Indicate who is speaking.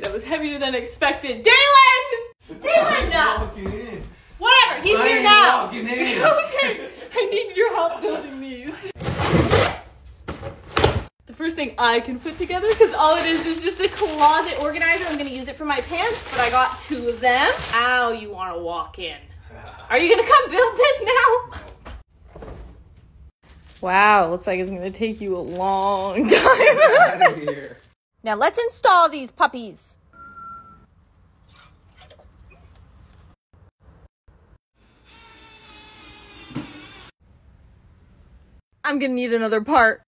Speaker 1: that was heavier than expected. Dalen! Dalen! Whatever, he's here now. Okay, I need your help building these. The first thing I can put together, because all it is just a closet organizer. I'm gonna use it for my pants, but I got 2 of them. Ow, you wanna walk in? Are you gonna come build this now? Wow, looks like it's gonna take you a long time. Get out of here. Now let's install these puppies. I'm gonna need another part.